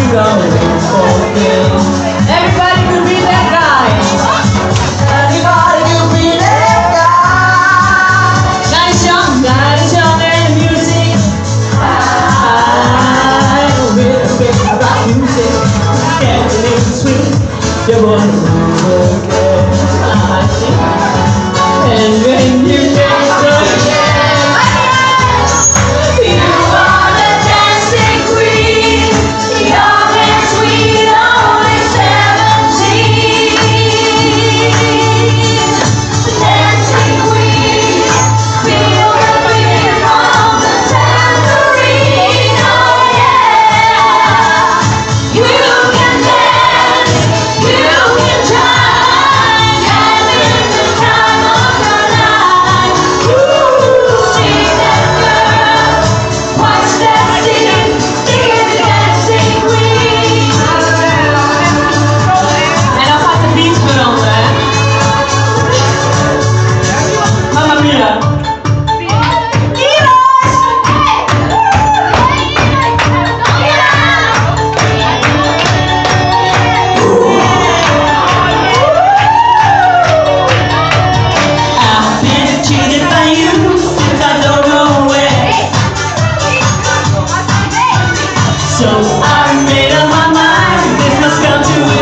always fulfill. Everybody could be that guy. Everybody could be that guy. God is young and music. I will be about music. Can't believe it's sweet. You wanna move again. I think. And when you dance again. So I made up my mind, this must come to